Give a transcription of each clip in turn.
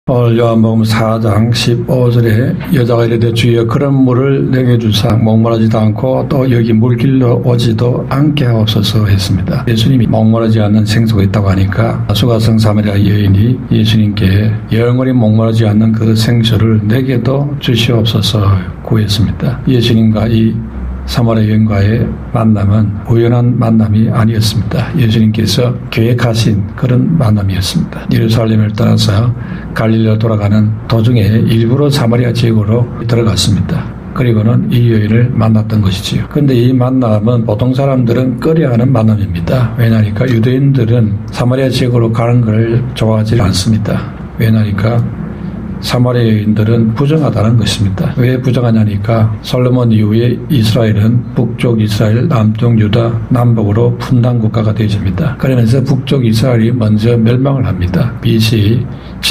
오늘 요한복음 4장 15절에 여자가 이르되 주여 그런 물을 내게 주사 목마르지도 않고 또 여기 물길로 오지도 않게 하옵소서 했습니다. 예수님이 목마르지 않는 생수가 있다고 하니까 수가성 사마리아 여인이 예수님께 영원히 목마르지 않는 그 생수를 내게도 주시옵소서 구했습니다. 예수님과 이 사마리아 여인과의 만남은 우연한 만남이 아니었습니다. 예수님께서 계획하신 그런 만남이었습니다. 예루살렘을 떠나서 갈릴리로 돌아가는 도중에 일부러 사마리아 지역으로 들어갔습니다. 그리고는 이 여인을 만났던 것이지요. 그런데 이 만남은 보통 사람들은 꺼려하는 만남입니다. 왜냐하니까 유대인들은 사마리아 지역으로 가는 걸 좋아하지 않습니다. 왜냐하니까 사마리아 여인들은 부정하다는 것입니다. 왜 부정하냐니까 솔로몬 이후에 이스라엘은 북쪽 이스라엘, 남쪽 유다, 남북으로 분단 국가가 되어집니다. 그러면서 북쪽 이스라엘이 먼저 멸망을 합니다. BC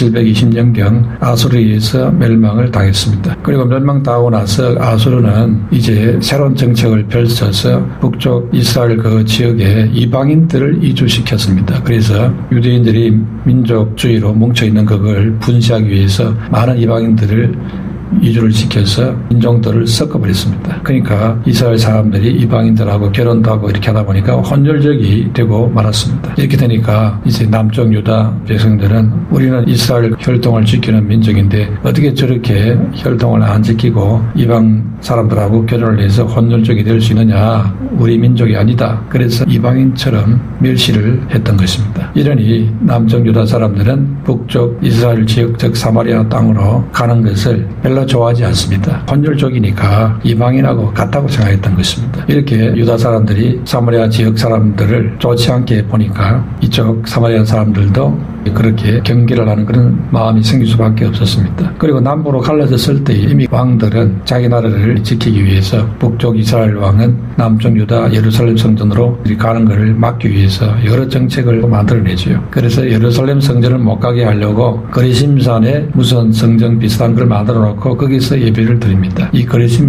720년경 아수르에 의해서 멸망을 당했습니다. 그리고 멸망당하고 나서 아수르는 이제 새로운 정책을 펼쳐서 북쪽 이스라엘 그 지역에 이방인들을 이주시켰습니다. 그래서 유대인들이 민족주의로 뭉쳐있는 그걸 분쇄하기 위해서 많은 이방인들을 이주를 시켜서 인종들을 섞어버렸습니다. 그러니까 이스라엘 사람들이 이방인들하고 결혼도 하고 이렇게 하다 보니까 혼혈적이 되고 말았습니다. 이렇게 되니까 이제 남쪽 유다 백성들은 우리는 이스라엘 혈통을 지키는 민족인데 어떻게 저렇게 혈통을 안 지키고 이방 사람들하고 결혼을 해서 혼혈적이 될 수 있느냐, 우리 민족이 아니다. 그래서 이방인처럼 멸시를 했던 것입니다. 이러니 남쪽 유다 사람들은 북쪽 이스라엘 지역 즉 사마리아 땅으로 가는 것을 별로 좋아하지 않습니다. 혼혈족이니까 이방인하고 같다고 생각했던 것입니다. 이렇게 유다 사람들이 사마리아 지역 사람들을 좋지 않게 보니까 이쪽 사마리아 사람들도 그렇게 경계를 하는 그런 마음이 생길 수밖에 없었습니다. 그리고 남부로 갈라졌을 때 이미 왕들은 자기 나라를 지키기 위해서 북쪽 이스라엘 왕은 남쪽 유다 예루살렘 성전으로 가는 것을 막기 위해서 여러 정책을 만들어내죠. 그래서 예루살렘 성전을 못 가게 하려고 거리심산에 무슨 성전 비슷한 걸 만들어 놓고 거기서 예배를 드립니다. 이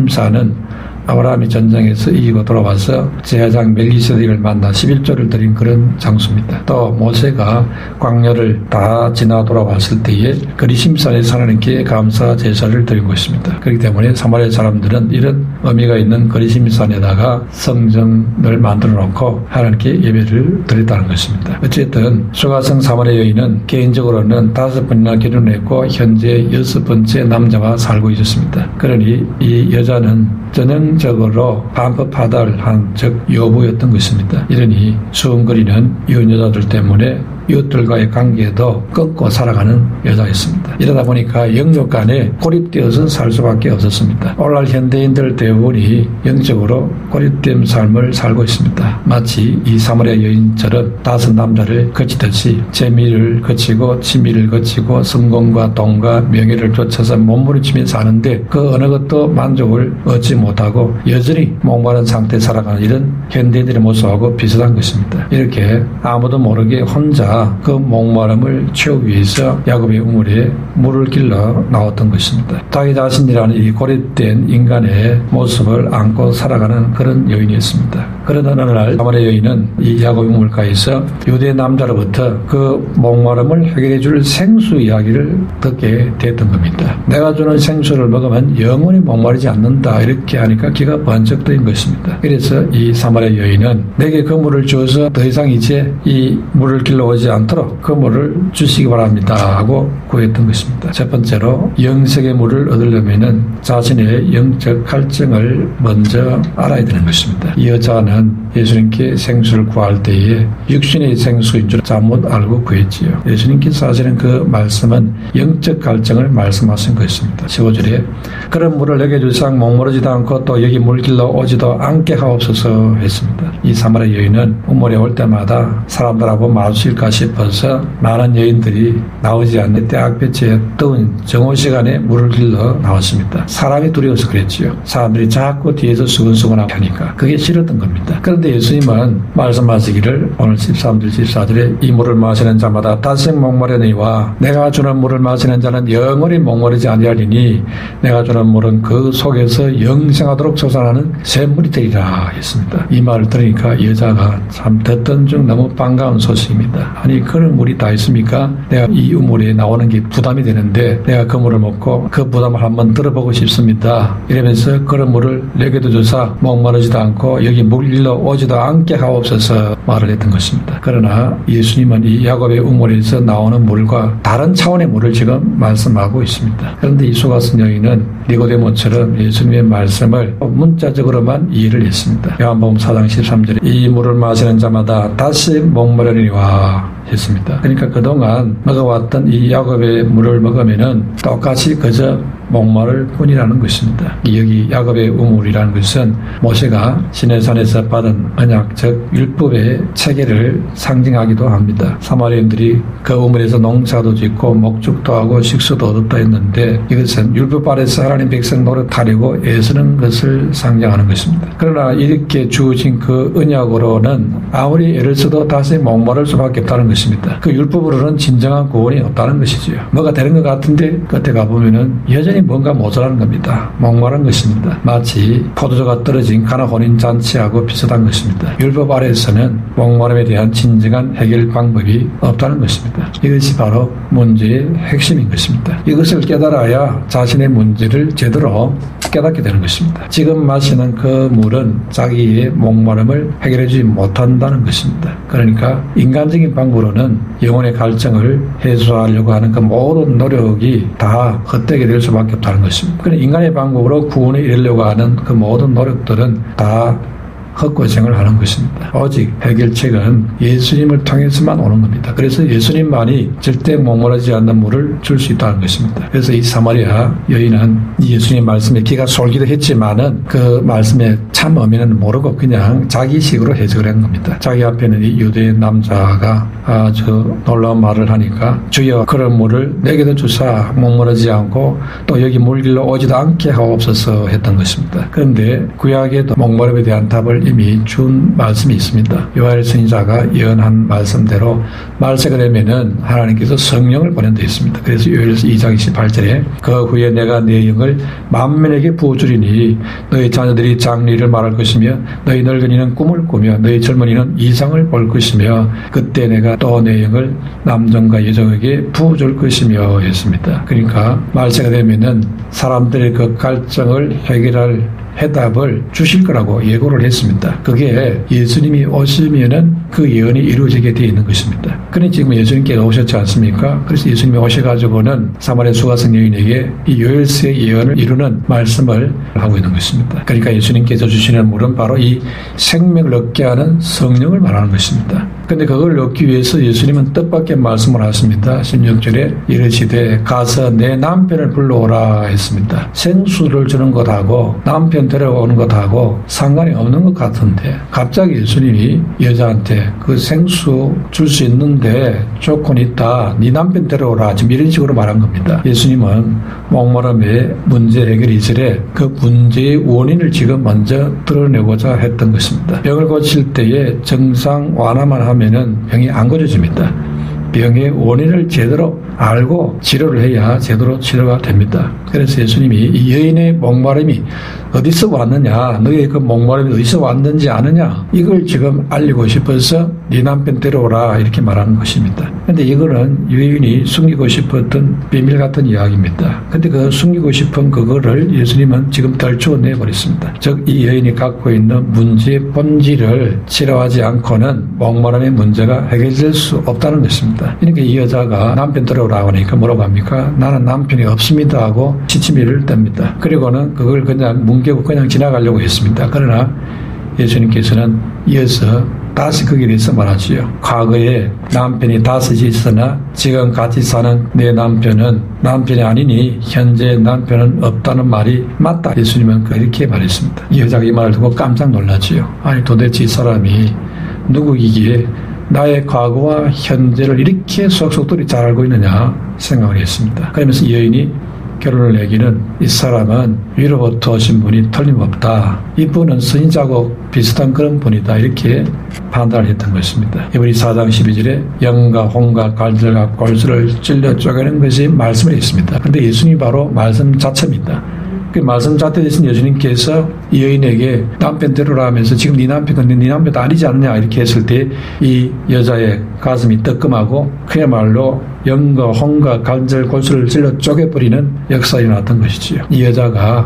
거리심산은 아브라함이 전쟁에서 이기고 돌아와서 제사장 멜기세덱을 만나 11조를 드린 그런 장소입니다. 또 모세가 광야를 다 지나 돌아왔을 때에 거리심산에서 하나님께 감사 제사를 드린 것입니다. 그렇기 때문에 사마리아 사람들은 이런 의미가 있는 거리심산에다가 성전을 만들어 놓고 하나님께 예배를 드렸다는 것입니다. 어쨌든 수가성 사마리아 여인은 개인적으로는 5번이나 결혼했고 현재 6번째 남자와 살고 있었습니다. 그러니 이 여자는 전형적으로 반법하달한 즉 여부였던 것입니다. 이러니 수은거리는 이혼 여자들 때문에 이웃들과의 관계도 끊고 살아가는 여자였습니다. 이러다 보니까 영역 간에 고립되어서 살 수밖에 없었습니다. 오늘날 현대인들 대부분이 영적으로 고립된 삶을 살고 있습니다. 마치 이 사마리아 여인처럼 5 남자를 거치듯이 재미를 거치고 취미를 거치고 성공과 돈과 명예를 쫓아서 몸부림치며 사는데 그 어느 것도 만족을 얻지 못하고 여전히 목마른 상태에 살아가는 이런 현대인들의 모습하고 비슷한 것입니다. 이렇게 아무도 모르게 혼자 그 목마름을 채우기 위해서 야곱의 우물에 물을 길러 나왔던 것입니다. 자기 자신이라는 이 고립된 인간의 모습을 안고 살아가는 그런 여인이었습니다. 그러던 어느 날 사마리아 여인은 이 야곱의 우물가에서 유대 남자로부터 그 목마름을 해결해 줄 생수 이야기를 듣게 됐던 겁니다. 내가 주는 생수를 먹으면 영원히 목마르지 않는다 이렇게 하니까 기가 번쩍 뜨인 것입니다. 그래서 이 사마리아 여인은 내게 그 물을 주어서 더 이상 이제 이 물을 길러 오지 않도록 그 물을 주시기 바랍니다 하고 구했던 것입니다. 첫 번째로 영생의 물을 얻으려면 자신의 영적 갈증을 먼저 알아야 되는 것입니다. 이 여자는 예수님께 생수를 구할 때에 육신의 생수인 줄 잘못 알고 구했지요. 예수님께서 하시는 그 말씀은 영적 갈증을 말씀하신 것입니다. 15절에 그런 물을 내게 주사 목마르지도 않고 또 여기 물길로 오지도 않게 하옵소서 했습니다. 이 사마리아 여인은 우물에 올 때마다 사람들하고 마주칠까 싶어서 많은 여인들이 나오지 않는 때학볕에 더운 정오 시간에 물을 길러 나왔습니다. 사람이 두려워서 그랬지요. 사람들이 자꾸 뒤에서 수근수근하고 하니까 그게 싫었던 겁니다. 그런데 예수님은 말씀하시기를 오늘 13절 14절에 이 물을 마시는 자마다 다시 목마르니와 내가 주는 물을 마시는 자는 영원히 목마르지 아니하리니 내가 주는 물은 그 속에서 영생하도록 솟아나는 샘물이 되리라 했습니다. 이 말을 들으니까 여자가 참 듣던 중 너무 반가운 소식입니다. 아니 그런 물이 다 있습니까? 내가 이 우물에 나오는 게 부담이 되는데 내가 그 물을 먹고 그 부담을 한번 들어보고 싶습니다. 이러면서 그런 물을 내게도 주사 목마르지도 않고 여기 물 일러 오지도 않게 하옵소서 말을 했던 것입니다. 그러나 예수님은 이 야곱의 우물에서 나오는 물과 다른 차원의 물을 지금 말씀하고 있습니다. 그런데 이 속았은 여인은 니고데모처럼 예수님의 말씀을 문자적으로만 이해를 했습니다. 요한복음 4장 13절에 이 물을 마시는 자마다 다시 목마르리와 했습니다. 그러니까 그동안 먹어왔던 이 야곱의 물을 먹으면은 똑같이 그저 목마를 뿐이라는 것입니다. 여기 야곱의 우물이라는 것은 모세가 시내산에서 받은 언약 즉 율법의 체계를 상징하기도 합니다. 사마리아인들이 그 우물에서 농사도 짓고 목축도 하고 식수도 얻었다 했는데 이것은 율법 아래서 하나님 백성 노릇하려고 애쓰는 것을 상징하는 것입니다. 그러나 이렇게 주어진 그 언약으로는 아무리 애를 써도 다시 목마를 수밖에 없다는 것입니다. 그 율법으로는 진정한 구원이 없다는 것이지요. 뭐가 되는 것 같은데 그때 가보면은 여전히 뭔가 모자라는 겁니다. 목마른 것입니다. 마치 포도주가 떨어진 가나 혼인잔치하고 비슷한 것입니다. 율법 아래에서는 목마름에 대한 진정한 해결 방법이 없다는 것입니다. 이것이 바로 문제의 핵심인 것입니다. 이것을 깨달아야 자신의 문제를 제대로 깨닫게 되는 것입니다. 지금 마시는 그 물은 자기의 목마름을 해결해주지 못한다는 것입니다. 그러니까 인간적인 방법으로는 영혼의 갈증을 해소하려고 하는 그 모든 노력이 다 헛되게 될 수밖에 없다는 것입니다. 그러나 인간의 방법으로 구원에 이르려고 하는 그 모든 노력들은 다 헛고생을 하는 것입니다. 오직 해결책은 예수님을 통해서만 오는 겁니다. 그래서 예수님만이 절대 목마르지 않는 물을 줄 수 있다는 것입니다. 그래서 이 사마리아 여인은 예수님 말씀에 귀가 솔기도 했지만은 그 말씀의 참 의미는 모르고 그냥 자기식으로 해석을 한 겁니다. 자기 앞에는 이 유대 남자가 아주 놀라운 말을 하니까 주여 그런 물을 내게도 주사 목마르지 않고 또 여기 물길로 오지도 않게 하옵소서 했던 것입니다. 그런데 구약에도 목마름에 대한 답을 이미 준 말씀이 있습니다. 요엘 선지자가 예언한 말씀대로 말세가 되면은 하나님께서 성령을 보낸다 했습니다. 그래서 요엘서 2장 28절에 그 후에 내가 내 영을 만민에게 부어주리니 너희 자녀들이 장리를 말할 것이며 너희 늙은이는 꿈을 꾸며 너희 젊은이는 이상을 볼 것이며 그때 내가 또 내 영을 남종과 여종에게 부어줄 것이며 했습니다. 그러니까 말세가 되면은 사람들의 그 갈증을 해결할 해답을 주실 거라고 예고를 했습니다. 그게 예수님이 오시면은 그 예언이 이루어지게 되어 있는 것입니다. 그런데 지금 예수님께서 오셨지 않습니까? 그래서 예수님이 오셔가지고는 사마리아 수가성 여인에게 이 요엘서의 예언을 이루는 말씀을 하고 있는 것입니다. 그러니까 예수님께서 주시는 물은 바로 이 생명을 얻게 하는 성령을 말하는 것입니다. 그런데 그걸 얻기 위해서 예수님은 뜻밖의 말씀을 하십니다. 16절에 이르시되 가서 내 남편을 불러오라 했습니다. 생수를 주는 것하고 남편 데려오는 것하고 상관이 없는 것 같은데 갑자기 예수님이 여자한테 그 생수 줄 수 있는데 조건이 있다. 네 남편 데려오라. 지금 이런 식으로 말한 겁니다. 예수님은 목마름의 문제 해결 이전에 그 문제의 원인을 지금 먼저 드러내고자 했던 것입니다. 병을 고칠 때에 정상 완화만 하면은 병이 안 고쳐집니다. 병의 원인을 제대로 알고 치료를 해야 제대로 치료가 됩니다. 그래서 예수님이 이 여인의 목마름이 어디서 왔느냐, 너의 그 목마름이 어디서 왔는지 아느냐, 이걸 지금 알리고 싶어서 네 남편 데려오라 이렇게 말하는 것입니다. 그런데 이거는 여인이 숨기고 싶었던 비밀 같은 이야기입니다. 그런데 그 숨기고 싶은 그거를 예수님은 지금 덜쳐내버렸습니다. 즉 이 여인이 갖고 있는 문제의 본질을 치료하지 않고는 목마름의 문제가 해결될 수 없다는 것입니다. 그러니까 이 여자가 남편 데려오라고 하니까 뭐라고 합니까? 나는 남편이 없습니다 하고 시치미를 뗍니다. 그리고는 그걸 그냥 뭉개고 그냥 지나가려고 했습니다. 그러나 예수님께서는 이어서 다시 그 길에서 말하지요. 과거에 남편이 다섯이 있으나 지금 같이 사는 내 남편은 남편이 아니니 현재 남편은 없다는 말이 맞다. 예수님은 그렇게 말했습니다. 이 여자가 이 말을 듣고 깜짝 놀라지요. 아니 도대체 이 사람이 누구이기에 나의 과거와 현재를 이렇게 속속들이 잘 알고 있느냐 생각을 했습니다. 그러면서 이 여인이 결론을 내기는 이 사람은 위로부터 오신 분이 틀림없다. 이분은 선지자하고 비슷한 그런 분이다. 이렇게 판단을 했던 것입니다. 이번이 4장 12절에 영과 홍과 갈들과 골수를 찔러 쪼개는 것이 말씀을 했습니다. 그런데 예수님이 바로 말씀 자체입니다. 그 말씀 잣대 되신 예수님께서 이 여인에게 남편 데려라 하면서 지금 네 남편 근데 네 남편 아니지 않느냐 이렇게 했을 때 이 여자의 가슴이 뜨끔하고 그야말로 영과 혼과 관절 골수를 찔러 쪼개버리는 역사가 일어났던 것이지요. 이 여자가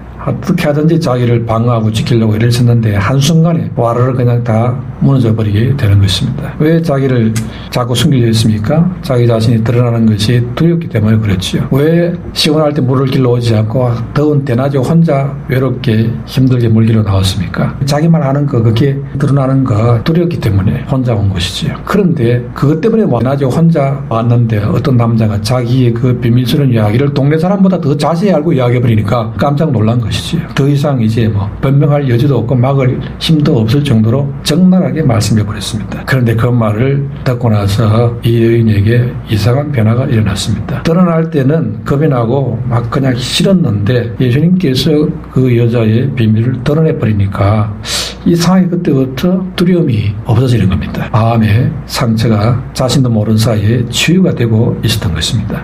어떻게 하든지 자기를 방어하고 지키려고 애를 썼는데 한순간에 와르르 그냥 다 무너져 버리게 되는 것입니다. 왜 자기를 자꾸 숨기려 했습니까? 자기 자신이 드러나는 것이 두렵기 때문에 그렇지요. 왜 시원할 때 물을 길러 오지 않고 더운 대낮에 혼자 외롭게 힘들게 물 길러 나왔습니까? 자기만 하는 거 그게 드러나는 거 두렵기 때문에 혼자 온 것이지요. 그런데 그것 때문에 대낮에 혼자 왔는데 어떤 남자가 자기의 그 비밀스러운 이야기를 동네 사람보다 더 자세히 알고 이야기해버리니까 깜짝 놀란 거예요. 더 이상 이제 변명할 여지도 없고 막을 힘도 없을 정도로 적나라하게 말씀해 버렸습니다. 그런데 그 말을 듣고 나서 이 여인에게 이상한 변화가 일어났습니다. 드러날 때는 겁이 나고 막 그냥 싫었는데 예수님께서 그 여자의 비밀을 드러내 버리니까 이상하게 그때부터 두려움이 없어지는 겁니다. 마음의 상처가 자신도 모르는 사이에 치유가 되고 있었던 것입니다.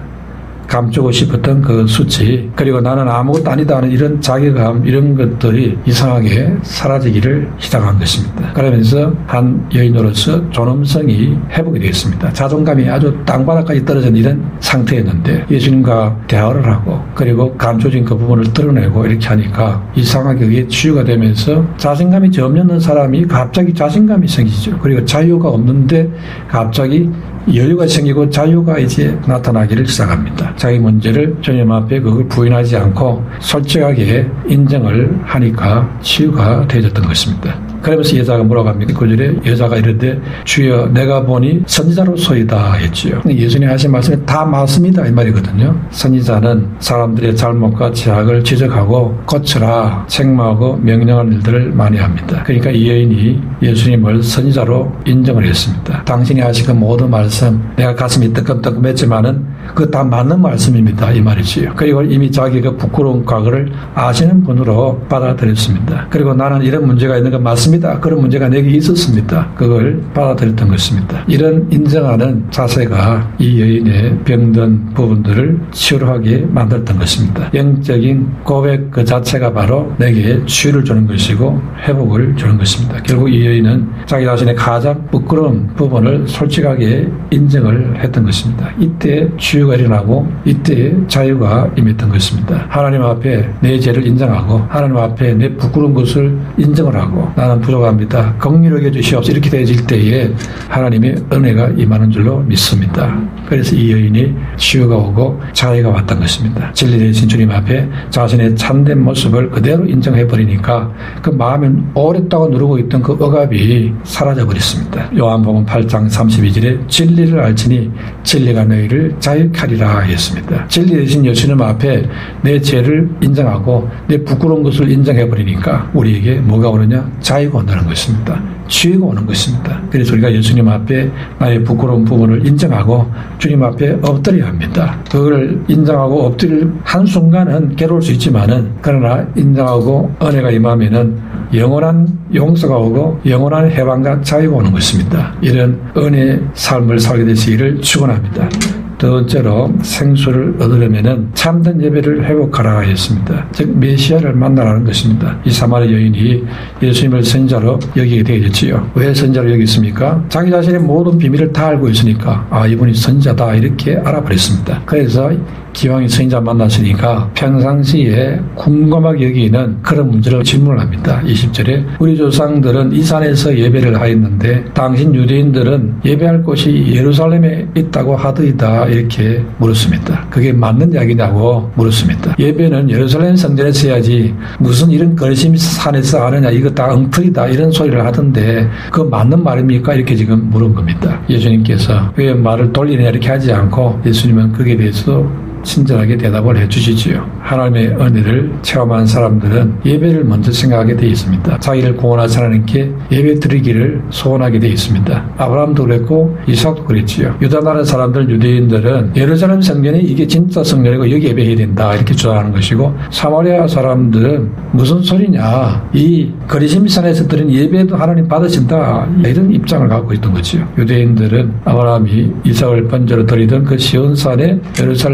감추고 싶었던 그 수치, 그리고 나는 아무것도 아니다 하는 이런 자괴감, 이런 것들이 이상하게 사라지기를 시작한 것입니다. 그러면서 한 여인으로서 존엄성이 회복이 되었습니다. 자존감이 아주 땅바닥까지 떨어진 이런 상태였는데 예수님과 대화를 하고 그리고 감춰진 그 부분을 드러내고 이렇게 하니까 이상하게 그게 치유가 되면서 자신감이 전혀 없는 사람이 갑자기 자신감이 생기죠. 그리고 자유가 없는데 갑자기 여유가 생기고 자유가 이제 나타나기를 시작합니다. 자기 문제를 주님 앞에 그걸 부인하지 않고 솔직하게 인정을 하니까 치유가 되어졌던 것입니다. 그러면서 여자가 뭐라고 합니까? 9절에 여자가 이르되 주여 내가 보니 선지자로소이다 했지요. 예수님 하신 말씀이 다 맞습니다 이 말이거든요. 선지자는 사람들의 잘못과 죄악을 지적하고 고쳐라 책망하고 명령하는 일들을 많이 합니다. 그러니까 이 여인이 예수님을 선지자로 인정을 했습니다. 당신이 하신 그 모든 말씀 내가 가슴이 뜨끔뜨끔했지만은 그거 다 맞는 말씀입니다 이 말이지요. 그리고 이미 자기가 부끄러운 과거를 아시는 분으로 받아들였습니다. 그리고 나는 이런 문제가 있는 건 맞습니다. 그런 문제가 내게 있었습니다. 그걸 받아들였던 것입니다. 이런 인정하는 자세가 이 여인의 병든 부분들을 치유하게 만들었던 것입니다. 영적인 고백 그 자체가 바로 내게 치유를 주는 것이고 회복을 주는 것입니다. 결국 이 여인은 자기 자신의 가장 부끄러운 부분을 솔직하게 인정을 했던 것입니다. 이때 치유가 일어나고 이때 자유가 임했던 것입니다. 하나님 앞에 내 죄를 인정하고 하나님 앞에 내 부끄러운 것을 인정을 하고 나는 부족합니다. 긍휼하게 주시옵소서 이렇게 되어질 때에 하나님의 은혜가 임하는 줄로 믿습니다. 그래서 이 여인이 치유가 오고 자유가 왔던 것입니다. 진리 되신 주님 앞에 자신의 참된 모습을 그대로 인정해버리니까 그 마음에 오랫동안 누르고 있던 그 억압이 사라져버렸습니다. 요한복음 8장 32절에 진리를 알지니 진리가 너희를 자유케 하리라 했습니다. 진리 되신 예수님 앞에 내 죄를 인정하고 내 부끄러운 것을 인정해버리니까 우리에게 뭐가 오느냐? 자유가 온다는 것입니다. 치유가 오는 것입니다. 그래서 우리가 예수님 앞에 나의 부끄러운 부분을 인정하고 주님 앞에 엎드려야 합니다. 그걸 인정하고 엎드릴 한순간은 괴로울 수 있지만은 그러나 인정하고 은혜가 임하면은 영원한 용서가 오고 영원한 해방과 자유가 오는 것입니다. 이런 은혜의 삶을 살게 되시기를 축원합니다. 두 번째로 생수를 얻으려면 참된 예배를 회복하라 했습니다. 즉 메시아를 만나라는 것입니다. 이 사마리 여인이 예수님을 선지자로 여기게 되겠지요. 왜 선지자로 여겼습니까? 자기 자신의 모든 비밀을 다 알고 있으니까 이분이 선지자다 이렇게 알아버렸습니다. 그래서 기왕이 선지자 만났으니까 평상시에 궁금하게 여기는 그런 문제를 질문을 합니다. 20절에 우리 조상들은 이 산에서 예배를 하였는데 당신 유대인들은 예배할 곳이 예루살렘에 있다고 하더이다 이렇게 물었습니다. 그게 맞는 이야기냐고 물었습니다. 예배는 예루살렘 성전에서 해야지 무슨 이런 거리심 산에서 하느냐 이거 다 엉터리다 이런 소리를 하던데 그거 맞는 말입니까? 이렇게 지금 물은 겁니다. 예수님께서 왜 말을 돌리느냐 이렇게 하지 않고 예수님은 거기에 대해서 친절하게 대답을 해주시지요. 하나님의 은혜를 체험한 사람들은 예배를 먼저 생각하게 되어 있습니다. 자기를 구원하신 하나님께 예배 드리기를 소원하게 되어 있습니다. 아브라함도 그랬고 이삭도 그랬지요. 유다 나라 사람들 유대인들은 예루살렘 성전이 이게 진짜 성전이고 여기 예배해야 된다 이렇게 주장하는 것이고 사마리아 사람들은 무슨 소리냐 이 거리심산에서 드린 예배도 하나님 받으신다 이런 입장을 갖고 있던 거지요. 유대인들은 아브라함이 이삭을 번제로 드리던 그 시온산의 예루살렘 성전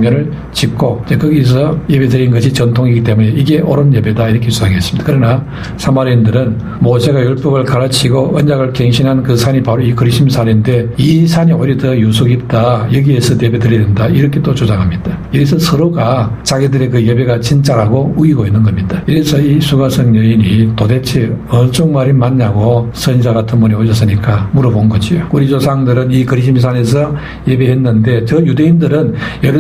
성전을 짓고 이제 거기서 예배드린 것이 전통이기 때문에 이게 옳은 예배다 이렇게 주장했습니다. 그러나 사마리아인들은 모세가 율법을 가르치고 언약을 갱신한 그 산이 바로 이 그리심산인데 이 산이 오히려 더 유속 깊다. 여기에서 예배드려야 된다. 이렇게 또 주장합니다. 이래서 서로가 자기들의 그 예배가 진짜라고 우기고 있는 겁니다. 이래서 이 수가성 여인이 도대체 어느 쪽 말이 맞냐고 선지자 같은 분이 오셨으니까 물어본 거지요. 우리 조상들은 이 그리심산에서 예배했는데 저 유대인들은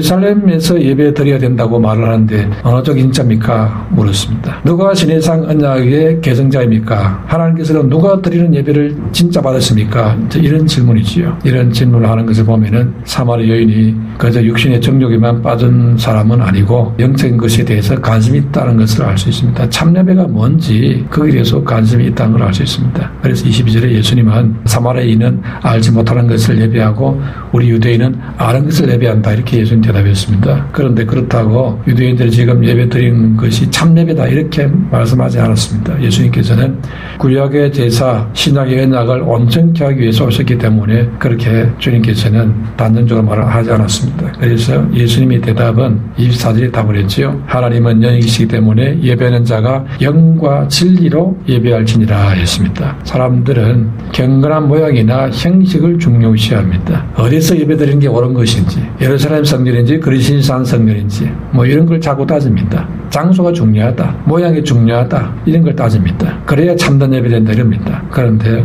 예루살렘에서 예배 드려야 된다고 말을 하는데 어느 쪽 인자입니까? 물었습니다. 누가 신해상 언약의 계승자입니까? 하나님께서는 누가 드리는 예배를 진짜 받았습니까? 이런 질문이지요. 이런 질문을 하는 것을 보면은 사마리아 여인이 그저 육신의 정욕에만 빠진 사람은 아니고 영적인 것에 대해서 관심이 있다는 것을 알 수 있습니다. 참예배가 뭔지 거기에 대해서 관심이 있다는 걸 알 수 있습니다. 그래서 22절에 예수님은 사마리아인은 알지 못하는 것을 예배하고 우리 유대인은 아는 것을 예배한다 이렇게 예수님 대답했습니다. 그런데 그렇다고 유대인들이 지금 예배드린 것이 참예배다 이렇게 말씀하지 않았습니다. 예수님께서는 구약의 제사, 신약의 언약을 온전케 하기 위해서 오셨기 때문에 그렇게 주님께서는 단정적으로 말을 하지 않았습니다. 그래서 예수님의 대답은 24절에 답을 했지요. 하나님은 영이시기 때문에 예배하는 자가 영과 진리로 예배할지니라 했습니다. 사람들은 경건한 모양이나 형식을 중요시합니다. 어디서 예배드리는 게 옳은 것인지, 예루살렘 성전인지 그리심산 성전인지 뭐 이런 걸 자꾸 따집니다. 장소가 중요하다, 모양이 중요하다 이런 걸 따집니다. 그래야 참된 예배 된다 이럽니다. 그런데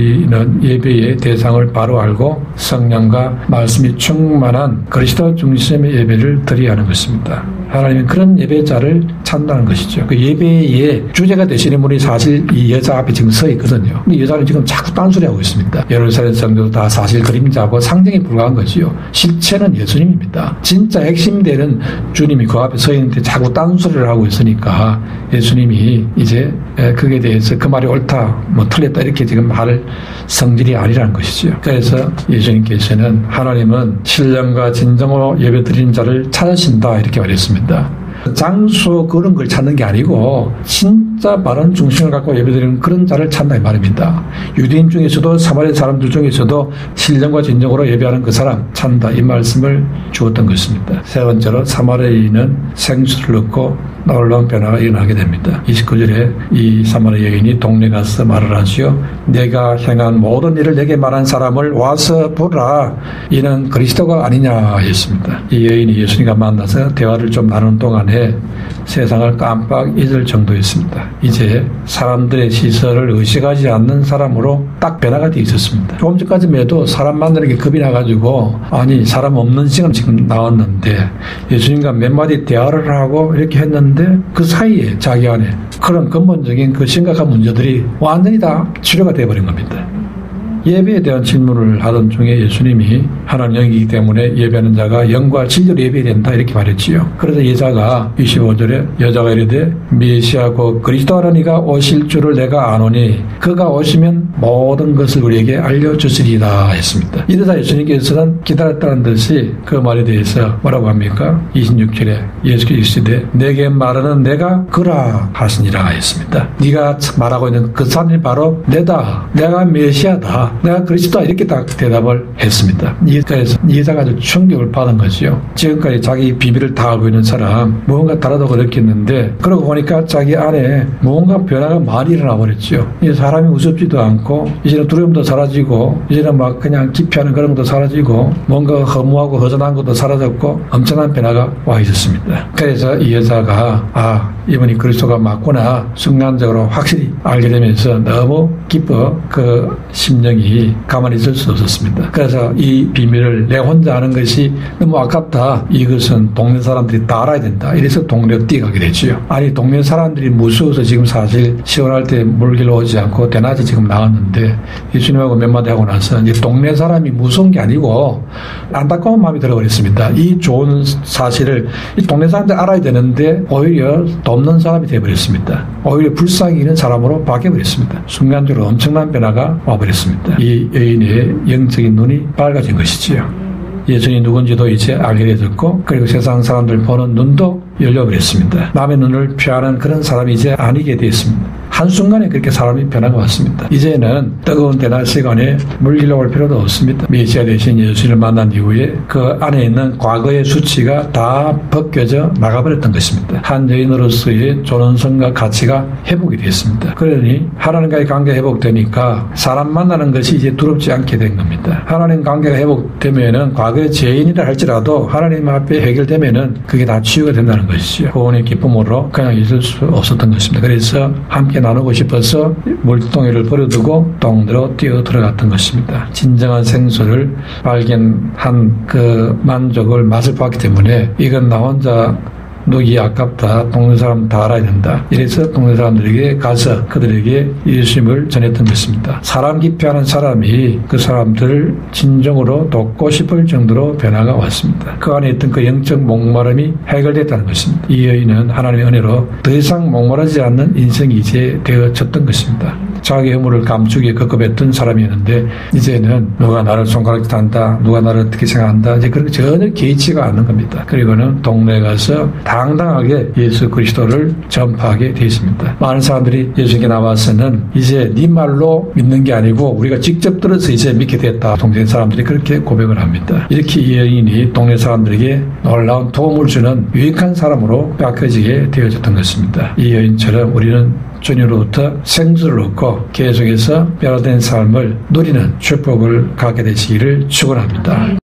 우리는 예배의 대상을 바로 알고 성령과 말씀이 충만한 그리스도 중심의 예배를 드려야 하는 것입니다. 하나님은 그런 예배자를 찾는다는 것이죠. 그 예배의 주제가 되시는 분이 사실 이 여자 앞에 지금 서 있거든요. 근데 여자는 지금 자꾸 딴소리하고 있습니다. 예루살렘 성도도 다 사실 그림자고 상징에 불과한 거지요. 실체는 예수님입니다. 진짜 핵심이 되는 주님이 그 앞에 서 있는데 자꾸 딴소리를 하고 있으니까 예수님이 이제 그에 대해서 그 말이 옳다 뭐 틀렸다 이렇게 지금 할 성질이 아니라는 것이죠. 그래서 예수님께서는 하나님은 신령과 진정으로 예배드리는 자를 찾으신다 이렇게 말했습니다. 장소 그런 걸 찾는 게 아니고 진짜 바른 중심을 갖고 예배드리는 그런 자를 찾는다 이 말입니다. 유대인 중에서도 사마리아 사람들 중에서도 신령과 진정으로 예배하는 그 사람 찾는다 이 말씀을 주었던 것입니다. 세 번째로 사마리아인은 생수를 넣고 놀라운 변화가 일어나게 됩니다. 29절에 이 사마리아 여인이 동네 가서 말을 하지요. 내가 행한 모든 일을 내게 말한 사람을 와서 보라. 이는 그리스도가 아니냐 했습니다. 이 여인이 예수님과 만나서 대화를 좀 나누는 동안에 세상을 깜빡 잊을 정도였습니다. 이제 사람들의 시선을 의식하지 않는 사람으로 딱 변화가 되어 있었습니다. 조금 전까지만 해도 사람 만나는 게 겁이 나가지고 아니 사람 없는 시간 지금 나왔는데 예수님과 몇 마디 대화를 하고 이렇게 했는데 그 사이에 자기 안에 그런 근본적인 그 심각한 문제들이 완전히 다 치료가 되어버린 겁니다. 예배에 대한 질문을 하던 중에 예수님이 하나님 영이기 때문에 예배하는 자가 영과 진리로 예배해야 된다 이렇게 말했지요. 그래서 여자가 25절에 여자가 이르되 메시아고 그리스도 하는 이가 오실 줄을 내가 아노니 그가 오시면 모든 것을 우리에게 알려주시리라 했습니다. 이러자 예수님께서는 기다렸다는 듯이 그 말에 대해서 뭐라고 합니까? 26절에 예수께서 이르시되 내게 말하는 내가 그라 하시니라 했습니다. 네가 말하고 있는 그 사람이 바로 내다. 내가 메시아다. 내가 그리스도다 이렇게 딱 대답을 했습니다. 그래서 이 여자가 아주 충격을 받은 것이요. 지금까지 자기 비밀을 다 알고 있는 사람 무언가 다르다고 느꼈는데 그러고 보니까 자기 안에 무언가 변화가 많이 일어나 버렸죠. 이제 사람이 무섭지도 않고 이제는 두려움도 사라지고 이제는 막 그냥 기피하는 그런 것도 사라지고 뭔가 허무하고 허전한 것도 사라졌고 엄청난 변화가 와 있었습니다. 그래서 이 여자가 이분이 그리스도가 맞구나 순간적으로 확실히 알게 되면서 너무 기뻐 그 심령이 가만히 있을 수 없었습니다. 그래서 이 비밀을 내 혼자 아는 것이 너무 아깝다. 이것은 동네 사람들이 다 알아야 된다. 이래서 동네로 뛰어가게 됐죠. 아니 동네 사람들이 무서워서 지금 사실 시원할 때 물길로 오지 않고 대낮에 지금 나왔는데 예수님하고 몇 마디 하고 나서 이제 동네 사람이 무서운 게 아니고 안타까운 마음이 들어버렸습니다. 이 좋은 사실을 이 동네 사람들 알아야 되는데 오히려 돕는 사람이 되어버렸습니다. 오히려 불쌍히 있는 사람으로 바뀌어버렸습니다. 순간적으로 엄청난 변화가 와버렸습니다. 이 여인의 영적인 눈이 밝아진 것이지요. 예수님이 누군지도 이제 알게 되었고 그리고 세상 사람들 보는 눈도 열려버렸습니다. 남의 눈을 피하는 그런 사람이 이제 아니게 되었습니다. 한순간에 그렇게 사람이 변화가 왔습니다. 이제는 뜨거운 대낮 시간에 물길로 올 필요도 없습니다. 메시아 대신 예수를 만난 이후에 그 안에 있는 과거의 수치가 다 벗겨져 나가버렸던 것입니다. 한 여인으로서의 존엄성과 가치가 회복이 됐습니다. 그러니 하나님과의 관계가 회복되니까 사람 만나는 것이 이제 두렵지 않게 된 겁니다. 하나님 관계가 회복되면은 과거의 죄인이라 할지라도 하나님 앞에 해결되면은 그게 다 치유가 된다는 것이죠. 구원의 기쁨으로 그냥 있을 수 없었던 것입니다. 그래서 함께 나누고 싶어서 물동이를 버려두고 동네로 뛰어 들어갔던 것입니다. 진정한 생수를 발견한 그 만족을 맛을 봤기 때문에 이건 나 혼자 누기 아깝다. 동네 사람 다 알아야 된다. 이래서 동네 사람들에게 가서 그들에게 예수님을 전했던 것입니다. 사람 기피하는 사람이 그 사람들을 진정으로 돕고 싶을 정도로 변화가 왔습니다. 그 안에 있던 그 영적 목마름이 해결됐다는 것입니다. 이 여인은 하나님의 은혜로 더 이상 목마르지 않는 인생이 이제 되어졌던 것입니다. 자기 허물을 감추기에 급급했던 사람이었는데 이제는 누가 나를 손가락질 한다, 누가 나를 어떻게 생각한다, 이제 그런 게 전혀 개의치가 않는 겁니다. 그리고는 동네에 가서 당당하게 예수 그리스도를 전파하게 되어 있습니다. 많은 사람들이 예수님께 나와서는 이제 네 말로 믿는 게 아니고 우리가 직접 들어서 이제 믿게 됐다. 동네 사람들이 그렇게 고백을 합니다. 이렇게 이 여인이 동네 사람들에게 놀라운 도움을 주는 유익한 사람으로 바뀌어지게 되어졌던 것입니다. 이 여인처럼 우리는 주님으로부터 생수를 얻고 계속해서 변화된 삶을 누리는 축복을 갖게 되시기를 축원합니다.